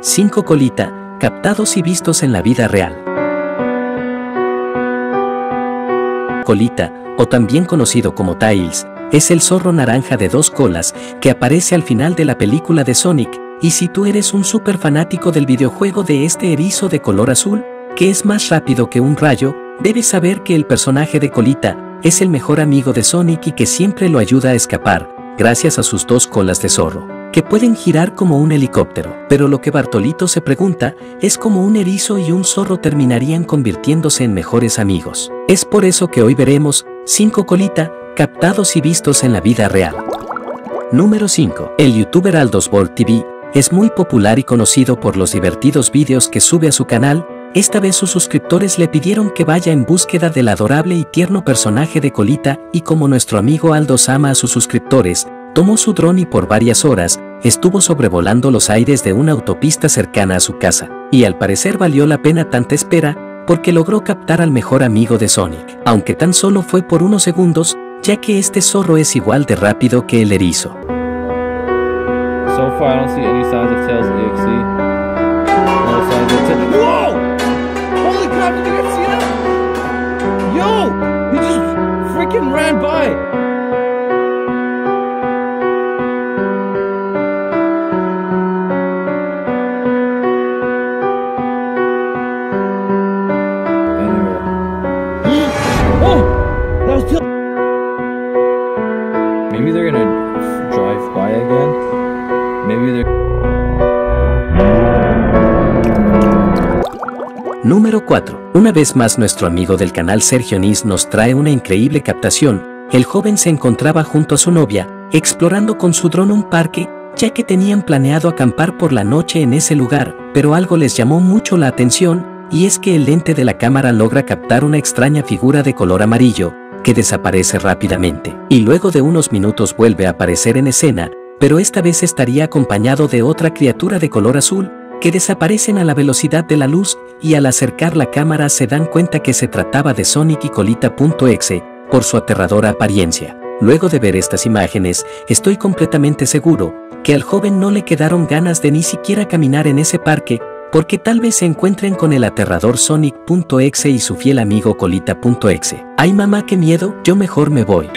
5 Colita, captados y vistos en la vida real. Colita, o también conocido como Tails, es el zorro naranja de 2 colas que aparece al final de la película de Sonic, y si tú eres un súper fanático del videojuego de este erizo de color azul, que es más rápido que un rayo, debes saber que el personaje de Colita es el mejor amigo de Sonic y que siempre lo ayuda a escapar, gracias a sus 2 colas de zorro, que pueden girar como un helicóptero. Pero lo que Bartolito se pregunta es cómo un erizo y un zorro terminarían convirtiéndose en mejores amigos. Es por eso que hoy veremos 5 Colita, captados y vistos en la vida real. Número 5. El youtuber Aldosbolt TV es muy popular y conocido por los divertidos vídeos que sube a su canal. Esta vez sus suscriptores le pidieron que vaya en búsqueda del adorable y tierno personaje de Colita, y como nuestro amigo Aldos ama a sus suscriptores, tomó su dron y por varias horas estuvo sobrevolando los aires de una autopista cercana a su casa, y al parecer valió la pena tanta espera, porque logró captar al mejor amigo de Sonic, aunque tan solo fue por unos segundos, ya que este zorro es igual de rápido que el erizo. So far, I don't see any signs of Tails EXE. No signs of Tails. Whoa! Holy crap, did you guys see that? Yo! He just freaking ran by! Oh! That was Tails! Maybe they're gonna drive by again? Maybe they're... Número 4. Una vez más nuestro amigo del canal Sergio Nis nos trae una increíble captación. El joven se encontraba junto a su novia, explorando con su dron un parque, ya que tenían planeado acampar por la noche en ese lugar, pero algo les llamó mucho la atención, y es que el lente de la cámara logra captar una extraña figura de color amarillo, que desaparece rápidamente, y luego de unos minutos vuelve a aparecer en escena, pero esta vez estaría acompañado de otra criatura de color azul, que desaparecen a la velocidad de la luz, y al acercar la cámara se dan cuenta que se trataba de Sonic y Colita.exe, por su aterradora apariencia. Luego de ver estas imágenes, estoy completamente seguro que al joven no le quedaron ganas de ni siquiera caminar en ese parque, porque tal vez se encuentren con el aterrador Sonic.exe y su fiel amigo Colita.exe. Ay mamá, qué miedo, yo mejor me voy.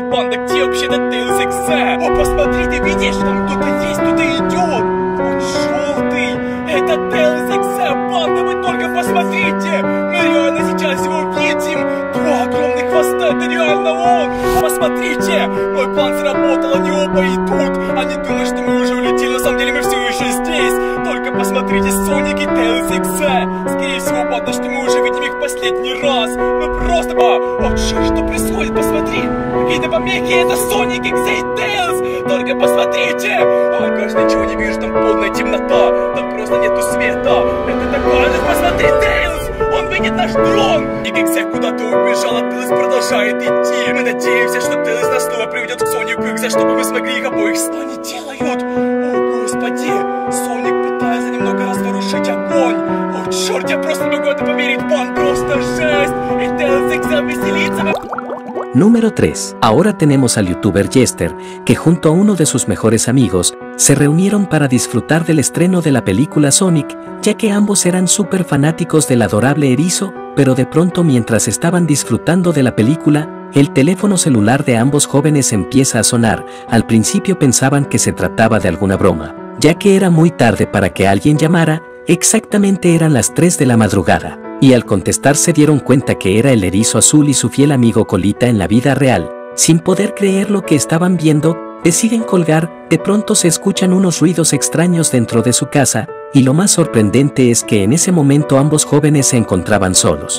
Посмотрите, мы реально сейчас его видим. 2 огромных хвоста, это реально он. Посмотрите, мой план сработал, они оба идут. Они думают, что мы уже улетели, на самом деле мы все еще здесь. Только посмотрите, Соник и Тейлз Эксе. Скорее всего, потому что мы уже видим их последний раз. Мы просто... О, что происходит? Посмотри, какие-то помехи, это Соник, Эксе и Тейлз. Только посмотрите. Ой, кажется, ничего не вижу, там полная темнота. Там просто нету света. Это такое, посмотри, Тейлз! Он видит наш дрон! И Эксе куда-то убежал, а Тейлз продолжает идти. Мы надеемся, что Тейлз нас снова приведет к Сонику и Эксе, чтобы мы смогли их обоих... Что они делают? О, господи! Соник пытается немного разворушить огонь. О, черт, я просто не могу это поверить. План просто жесть! И Тейлз Эксе веселится. Número 3. Ahora tenemos al youtuber Jester, que junto a uno de sus mejores amigos, se reunieron para disfrutar del estreno de la película Sonic, ya que ambos eran súper fanáticos del adorable erizo, pero de pronto mientras estaban disfrutando de la película, el teléfono celular de ambos jóvenes empieza a sonar. Al principio pensaban que se trataba de alguna broma, ya que era muy tarde para que alguien llamara, exactamente eran las 3 de la madrugada. Y al contestar se dieron cuenta que era el erizo azul y su fiel amigo Colita en la vida real. Sin poder creer lo que estaban viendo, deciden colgar. De pronto se escuchan unos ruidos extraños dentro de su casa, y lo más sorprendente es que en ese momento ambos jóvenes se encontraban solos.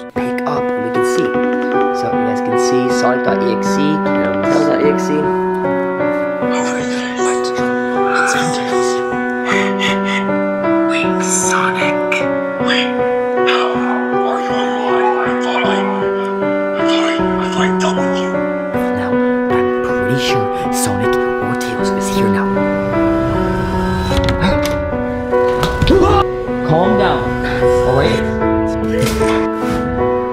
Calm down, alright?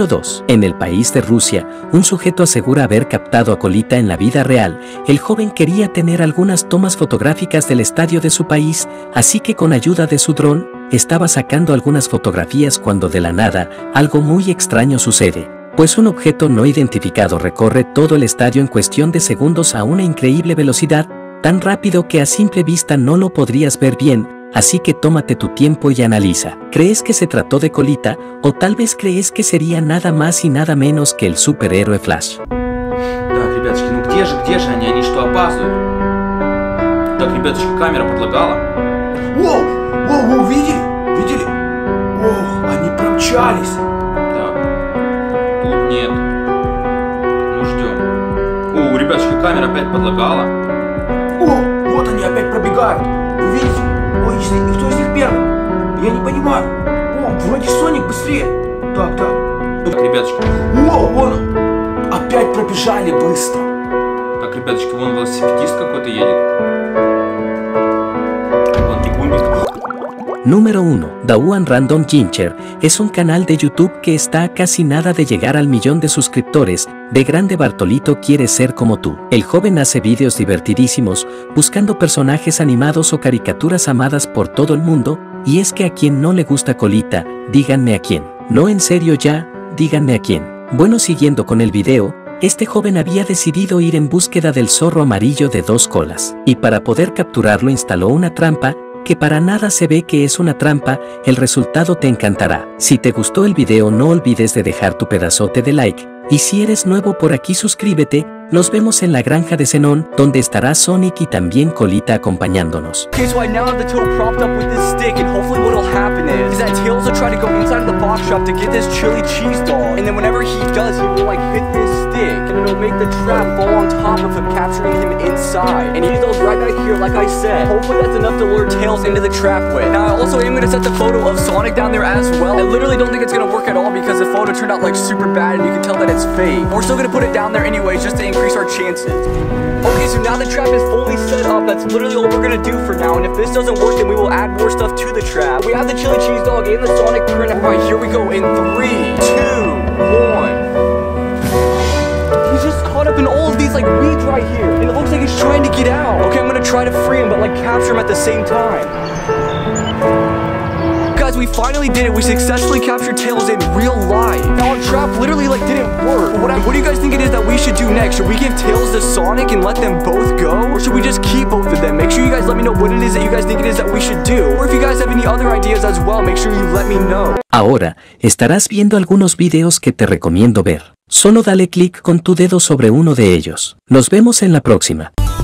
2. En el país de Rusia, un sujeto asegura haber captado a Colita en la vida real. El joven quería tener algunas tomas fotográficas del estadio de su país, así que con ayuda de su dron, estaba sacando algunas fotografías cuando de la nada, algo muy extraño sucede. Pues un objeto no identificado recorre todo el estadio en cuestión de segundos a una increíble velocidad, tan rápido que a simple vista no lo podrías ver bien, así que tómate tu tiempo y analiza. ¿Crees que se trató de Colita o tal vez crees que sería nada más y nada menos que el superhéroe Flash? Так, ребяточки, ну где же они? Они что, опаздывают? Так, ребяточки, камера подлагала. Воу, воу, видели? Видели? Ох, они промчались. Так, тут нет. Ну, ждем. О, ребяточки, камера опять подлагала. О, вот они опять пробегают. Вы видите? Ой, и кто из них первый? Я не понимаю. О, вроде Соник быстрее. Так. Так, ребяточки. О, вон. Опять пробежали быстро. Так, ребяточки, вон велосипедист какой-то едет. Вон бегунник. Número 1. Dawan Random Ginger es un canal de YouTube que está a casi nada de llegar al 1.000.000 de suscriptores. De grande Bartolito quiere ser como tú. El joven hace vídeos divertidísimos, buscando personajes animados o caricaturas amadas por todo el mundo, y es que a quien no le gusta Colita, díganme a quién. No, en serio ya, díganme a quién. Bueno, siguiendo con el video, este joven había decidido ir en búsqueda del zorro amarillo de 2 colas, y para poder capturarlo instaló una trampa, que para nada se ve que es una trampa. El resultado te encantará. Si te gustó el video no olvides de dejar tu pedazote de like, y si eres nuevo por aquí suscríbete. Nos vemos en la granja de Zenón, donde estará Sonic y también Colita acompañándonos. Okay, so I now have the Toad propped up with this stick, and hopefully what'll happen is that Tails will try to go inside of the box shop to get this chili cheese dog, and then whenever he does, he will like hit this stick, and it'll make the trap fall on top of him, capturing him inside. And he goes right back here, like I said. Hopefully that's enough to lure Tails into the trap with. Now I also am gonna set the photo of Sonic down there as well. I literally don't think it's gonna work at all because the photo turned out like super bad, and you can tell that it's fake. We're still gonna put it down there anyways, just to increase our chances. Okay, so now the trap is fully set up. That's literally all we're gonna do for now. And if this doesn't work, then we will add more stuff to the trap. We have the chili cheese dog and the Sonic print. Alright, here we go in 3, 2, 1. He's just caught up in all of these like weeds right here, and it looks like he's trying to get out. Okay, I'm gonna try to free him, but like capture him at the same time. Guys, we finally did it. We successfully captured Tails in real life. Now our trap literally like didn't work. What do you guys think it is that we should do next? Should we give Tails to Sonic and let them both go? Or should we just keep both of them? Make sure you guys let me know what it is that you guys think it is that we should do. Or if you guys have any other ideas as well, make sure you let me know. Ahora, estarás viendo algunos videos que te recomiendo ver. Solo dale clic con tu dedo sobre uno de ellos. Nos vemos en la próxima.